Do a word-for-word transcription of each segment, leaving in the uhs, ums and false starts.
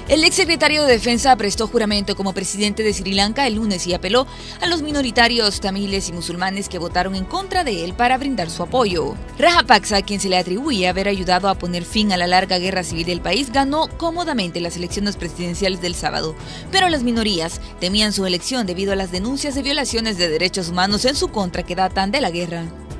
El exsecretario de Defensa prestó juramento como presidente de Sri Lanka el lunes y apeló a los minoritarios tamiles y musulmanes que votaron en contra de él para brindar su apoyo. Rajapaksa, a quien se le atribuye haber ayudado a poner fin a la larga guerra civil del país, ganó cómodamente las elecciones presidenciales del sábado, pero las minorías temían su elección debido a las denuncias de violaciones de derechos humanos en su contra que datan de la guerra.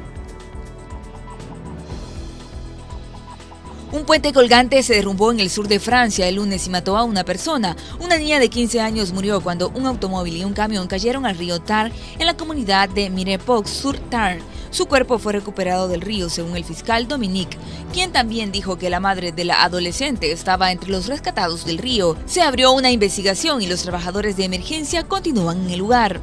Un puente colgante se derrumbó en el sur de Francia el lunes y mató a una persona. Una niña de quince años murió cuando un automóvil y un camión cayeron al río Tar en la comunidad de Mirepoix-sur-Tar. Su cuerpo fue recuperado del río, según el fiscal Dominique, quien también dijo que la madre de la adolescente estaba entre los rescatados del río. Se abrió una investigación y los trabajadores de emergencia continúan en el lugar.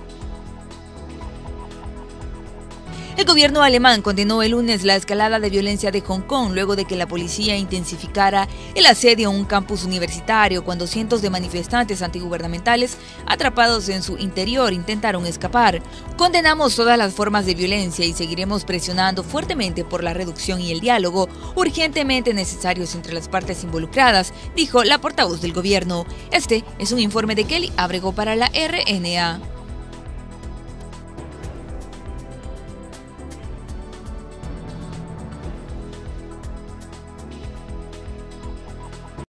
El gobierno alemán condenó el lunes la escalada de violencia de Hong Kong luego de que la policía intensificara el asedio a un campus universitario cuando cientos de manifestantes antigubernamentales atrapados en su interior intentaron escapar. Condenamos todas las formas de violencia y seguiremos presionando fuertemente por la reducción y el diálogo urgentemente necesarios entre las partes involucradas, dijo la portavoz del gobierno. Este es un informe de Kelly Abrego para la R N A.